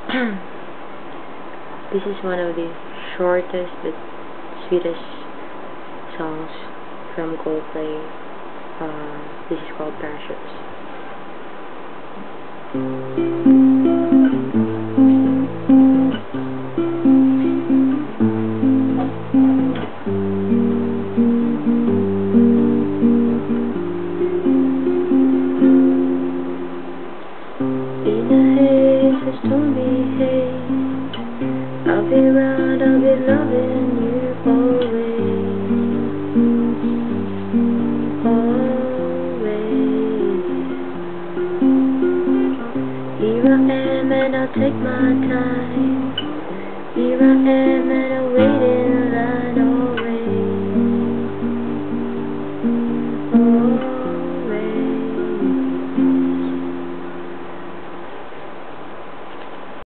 This is one of the shortest but sweetest songs from Coldplay. This is called Parachutes. In the haze, just told me, hey, I'll be around, I'll be loving you always, always. Here I am and I'll take my time. Here I am and I'll wait in line.